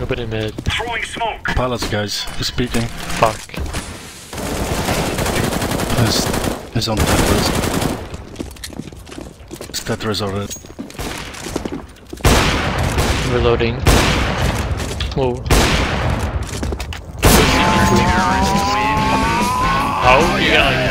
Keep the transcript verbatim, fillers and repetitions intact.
Nobody mid. Throwing smoke. Pilots, guys. He's speaking. Fuck. He's, he's on Tetris. His Tetris already. Reloading. Whoa. How? You got like